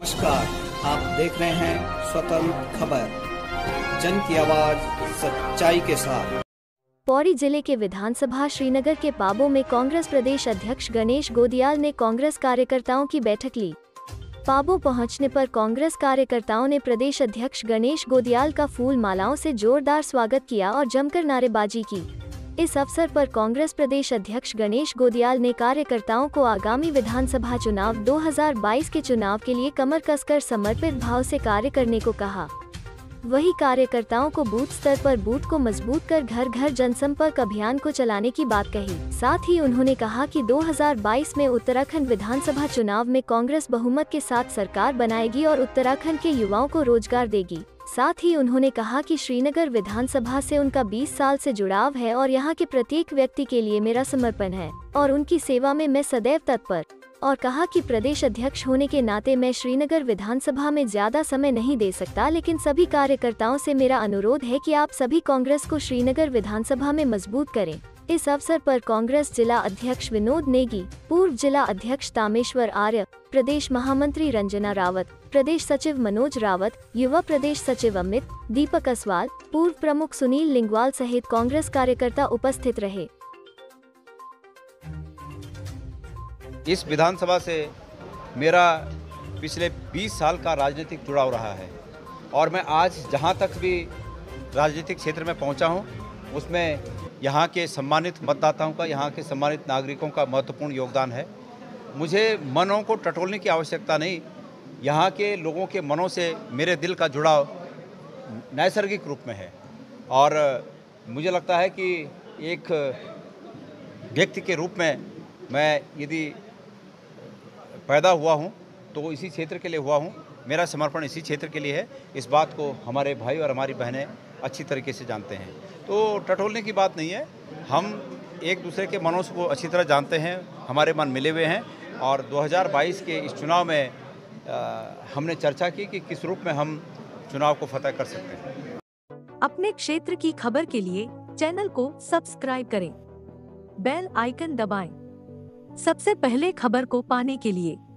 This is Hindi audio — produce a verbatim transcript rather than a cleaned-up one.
नमस्कार, आप देख रहे हैं स्वतंत्र खबर, जन की आवाज सच्चाई के साथ। पौड़ी जिले के विधानसभा श्रीनगर के पाबो में कांग्रेस प्रदेश अध्यक्ष गणेश गोदियाल ने कांग्रेस कार्यकर्ताओं की बैठक ली। पाबो पहुंचने पर कांग्रेस कार्यकर्ताओं ने प्रदेश अध्यक्ष गणेश गोदियाल का फूल मालाओं से जोरदार स्वागत किया और जमकर नारेबाजी की। इस अवसर पर कांग्रेस प्रदेश अध्यक्ष गणेश गोदियाल ने कार्यकर्ताओं को आगामी विधानसभा चुनाव दो हज़ार बाईस के चुनाव के लिए कमर कसकर समर्पित भाव से कार्य करने को कहा। वही कार्यकर्ताओं को बूथ स्तर पर बूथ को मजबूत कर घर घर जनसंपर्क अभियान को चलाने की बात कही। साथ ही उन्होंने कहा कि दो हज़ार बाईस में उत्तराखंड विधानसभा चुनाव में कांग्रेस बहुमत के साथ सरकार बनाएगी और उत्तराखंड के युवाओं को रोजगार देगी। साथ ही उन्होंने कहा कि श्रीनगर विधानसभा से उनका बीस साल से जुड़ाव है और यहाँ के प्रत्येक व्यक्ति के लिए मेरा समर्पण है और उनकी सेवा में मैं सदैव तत्पर। और कहा कि प्रदेश अध्यक्ष होने के नाते मैं श्रीनगर विधानसभा में ज्यादा समय नहीं दे सकता, लेकिन सभी कार्यकर्ताओं से मेरा अनुरोध है कि आप सभी कांग्रेस को श्रीनगर विधानसभा में मजबूत करें। इस अवसर पर कांग्रेस जिला अध्यक्ष विनोद नेगी, पूर्व जिला अध्यक्ष तामेश्वर आर्य, प्रदेश महामंत्री रंजना रावत, प्रदेश सचिव मनोज रावत, युवा प्रदेश सचिव अमित, दीपक असवाल, पूर्व प्रमुख सुनील लिंगवाल सहित कांग्रेस कार्यकर्ता उपस्थित रहे। इस विधानसभा से मेरा पिछले बीस साल का राजनीतिक जुड़ाव रहा है और मैं आज जहां तक भी राजनीतिक क्षेत्र में पहुंचा हूं, उसमें यहां के सम्मानित मतदाताओं का, यहां के सम्मानित नागरिकों का महत्वपूर्ण योगदान है। मुझे मनों को टटोलने की आवश्यकता नहीं, यहां के लोगों के मनों से मेरे दिल का जुड़ाव नैसर्गिक रूप में है और मुझे लगता है कि एक व्यक्ति के रूप में मैं यदि पैदा हुआ हूं तो इसी क्षेत्र के लिए हुआ हूं, मेरा समर्पण इसी क्षेत्र के लिए है। इस बात को हमारे भाई और हमारी बहनें अच्छी तरीके से जानते हैं, तो टटोलने की बात नहीं है। हम एक दूसरे के मनों को अच्छी तरह जानते हैं, हमारे मन मिले हुए हैं और दो हज़ार बाईस के इस चुनाव में आ, हमने चर्चा की कि किस रूप में हम चुनाव को फतह कर सकते हैं। अपने क्षेत्र की खबर के लिए चैनल को सब्सक्राइब करें, बेल आइकन दबाएं। सबसे पहले खबर को पाने के लिए